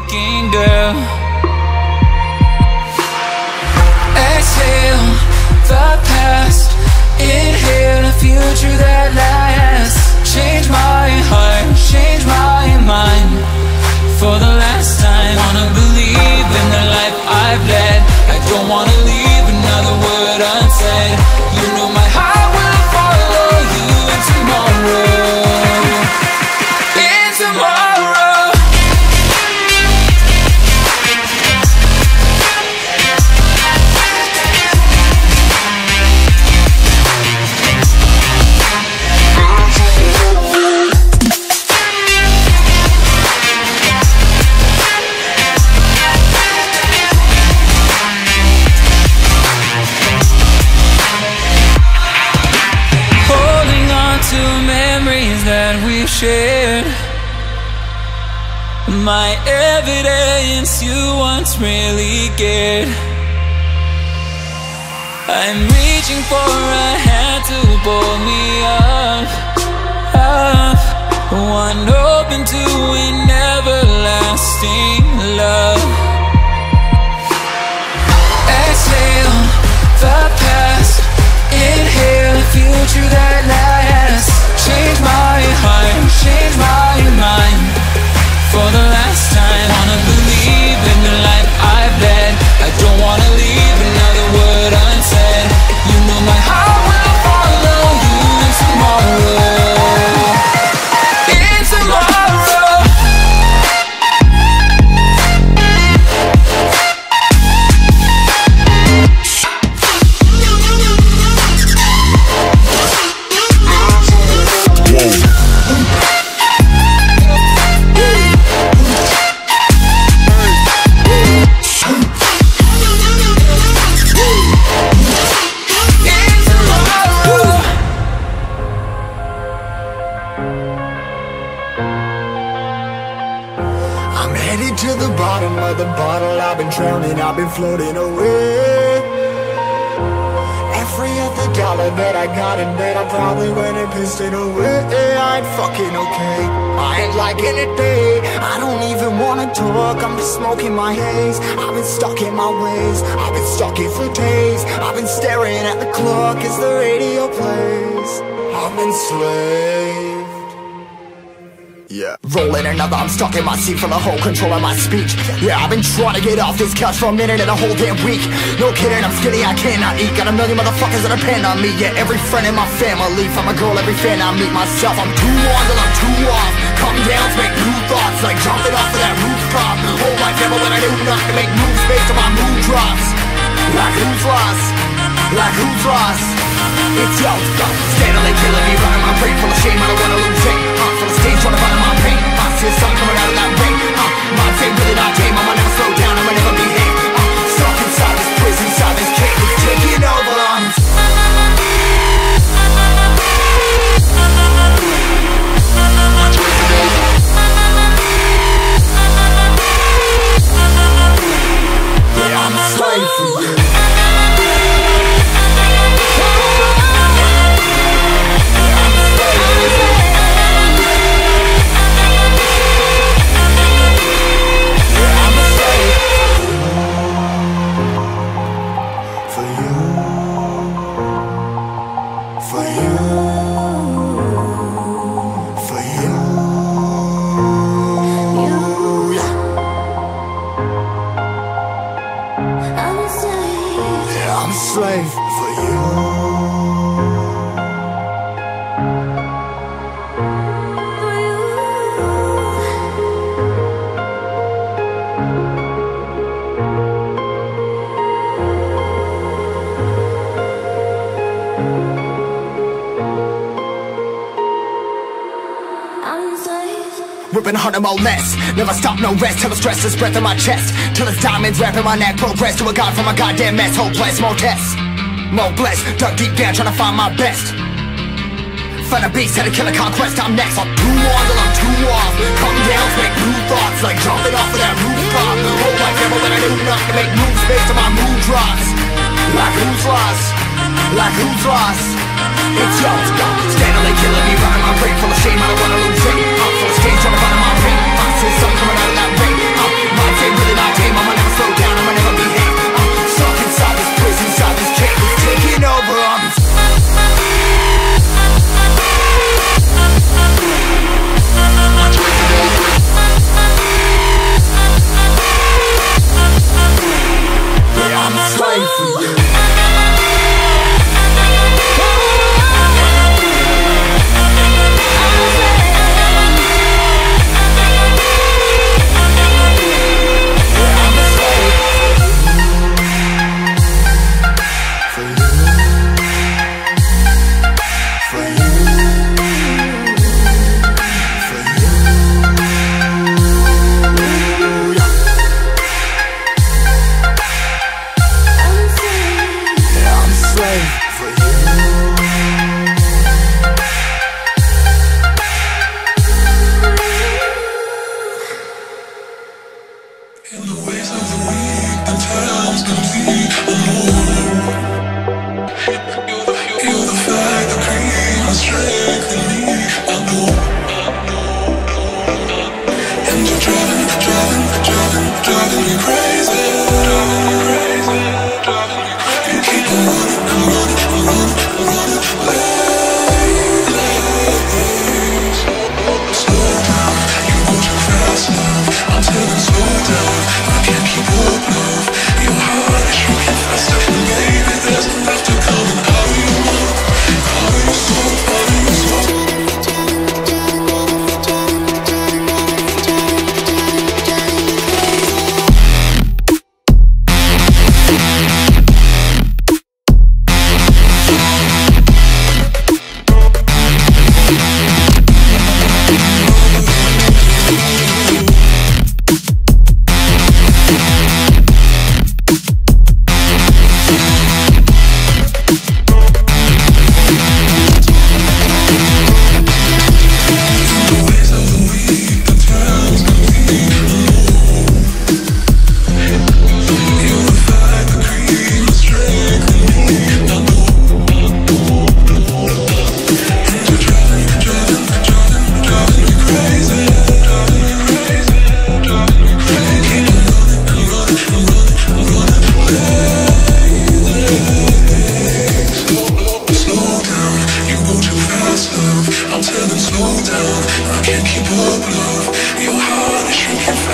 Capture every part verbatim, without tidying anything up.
speaking, girl. Exhale the past, inhale the future that lasts. Change my heart, change my mind for the last time. Wanna believe in the life I've led. I don't wanna leave another word unsaid. You know my heart will follow you in tomorrow. In tomorrow. That we've shared, my evidence you once really cared. I'm reaching for a hand to pull me up, up. One open to an everlasting love. Exhale the past, inhale the future that lasts. Change my heart, change my mind for the last time. Wanna believe in the life I've led. I don't wanna leave another word unsaid. You know my heart will follow you in tomorrow. In tomorrow. To the bottom of the bottle, I've been drowning, I've been floating away. Every other dollar that I got in bed, I probably went and pissed it away. I ain't fucking okay, I ain't liking it, babe. I don't even wanna talk, I'm just smoking my haze. I've been stuck in my ways, I've been stuck in for days. I've been staring at the clock as the radio plays. I've been slaved. Yeah. Rolling another, I'm stuck in my seat for the whole control of my speech. Yeah, I've been trying to get off this couch for a minute and a whole damn week. No kidding, I'm skinny, I cannot eat. Got a million motherfuckers that depend on me. Yeah, every friend in my family, from a girl, every fan I meet myself. I'm too on till I'm too off. Come down to make new thoughts, like jumping off of that rooftop. Whole life never when I knew not to make moves based on my mood drops. Like who's lost? Like who's lost? It's yo, steadily killing me, running my brain full of shame. I don't wanna lose it. Uh, full of stage, trying to find my pain. I see the sun coming out of that rain. Uh, my day really not tame. I'ma never slow down. I'ma never behave. Uh, stuck inside this prison, inside this cage, it's taking over. Yeah, I'm a slave for you. I'm a slave for you. Ripping harder, more less. Never stop, no rest. Till the stress is breath in my chest. Till it's diamonds wrapping my neck. Progress to a god from a goddamn mess. Hopeless, more tests, more blessed. Dug deep down, trying to find my best. Find a beast, had to kill a conquest. I'm next. I'm too on till I'm too off. Come down to make new thoughts, like jumping off of that rooftop. Whole life never when I knew not to make moves based on my mood drops. Like who's lost? Like who's lost? It's yo, steadily killing me, running my brain full of shame. I don't wanna lose it. I'm full of stage, trying to find my pain. I see the sun coming out of that rain. Uh, my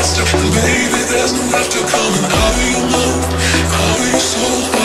faster. And baby, there's no laughter coming out of your mouth, out of your soul.